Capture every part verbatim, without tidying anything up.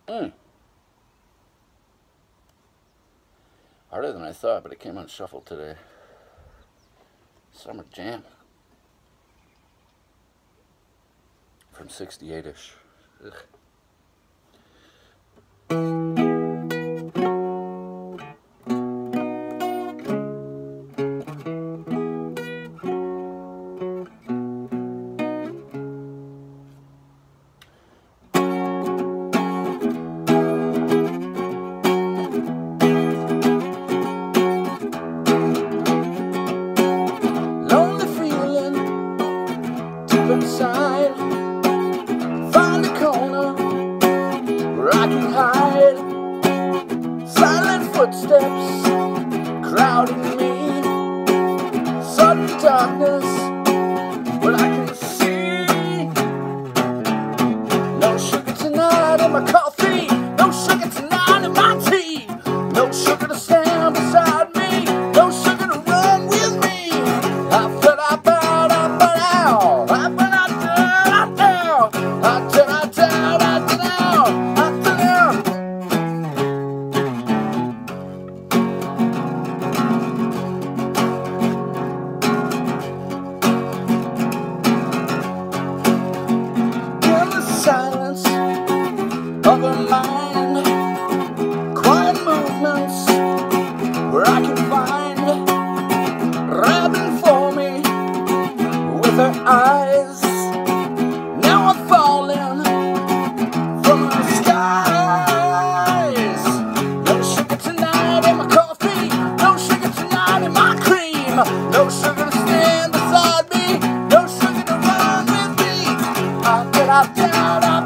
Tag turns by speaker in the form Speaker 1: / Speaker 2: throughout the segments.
Speaker 1: Mm. Harder than I thought, but it came on shuffle today. Summer Jam. From sixty-eight-ish. Ugh.
Speaker 2: Inside, find a corner where I can hide. Silent footsteps crowding me, sudden darkness, but I can see. No sugar tonight in my coffee, no sugar tonight in my tea, no sugar to stand beside me, no sugar to run with me. I felt I bowed, I bowed out, I bowed out. Silence of her mind, quiet movements where I can find, rapping for me with her eyes. Now I'm falling from the skies. No sugar tonight in my coffee, no sugar tonight in my cream, no sugar to stand beside me, no sugar to run with me. I get out down.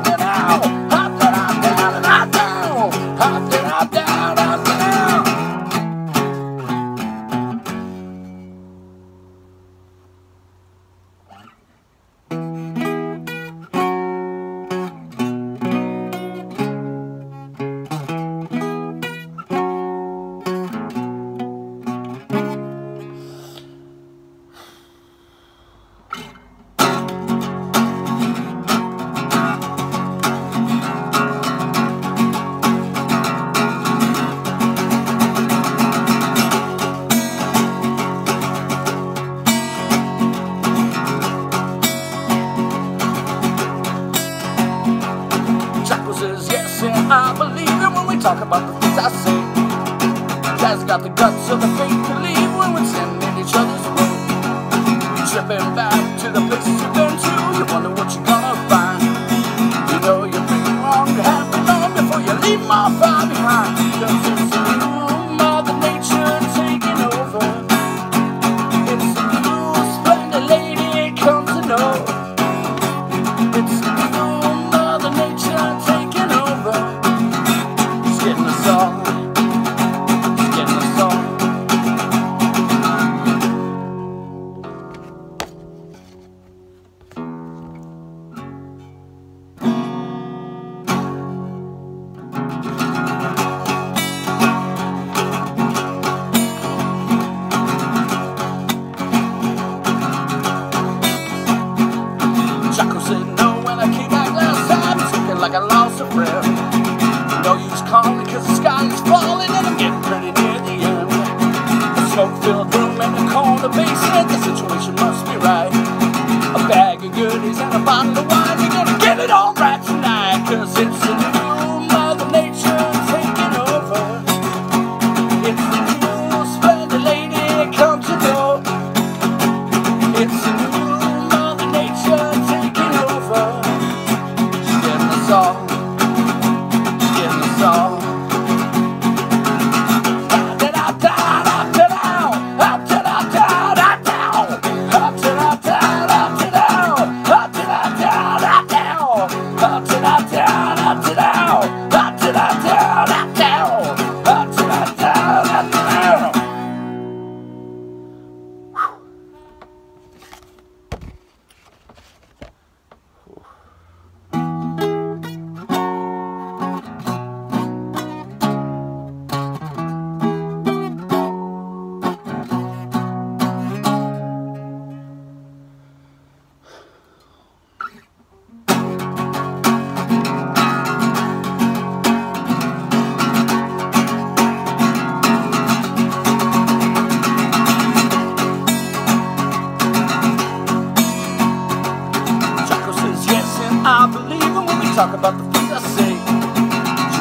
Speaker 2: I believe it when we talk about the things I say. Jazz got the guts of the faith to leave when we're sending each other's way. Tripping back to the places you've been to, you wonder what you're gonna find. You know you've been wrong to have been long before you leave my far behind. Cause it's a new Mother Nature taking over. It's a new splendid lady come to know. It's a new Mother Nature taking over. Getting us all, getting us all,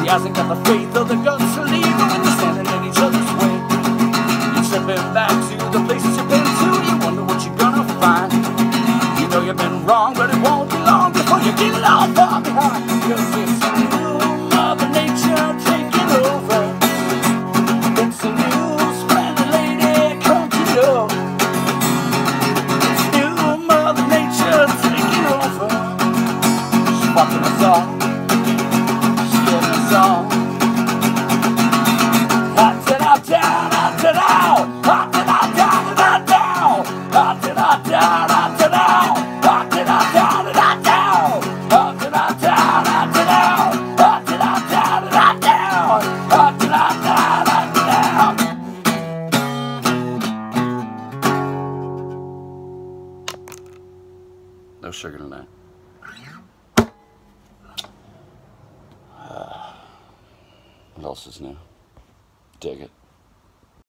Speaker 2: hasn't got the faith or the guts to leave when they're standing in each other's way. You're tripping back to the places you've been to. You wonder what you're gonna find. You know you've been wrong, but it won't be long before you get it all far behind. Cause it's a new Mother Nature taking over. It's a new splendid lady, come to know. It's new Mother Nature taking over. She's watching us all. She's getting us all. Hot it out down, hot it out. Hot it out down, hot it out down. Hot it out down, hot it out. Hot it out down, hot it out down. Hot it out down, hot it out. Hot it out down, hot it out down. Hot it out down, hot it out.
Speaker 1: No sugar tonight. What else is new? Dig it.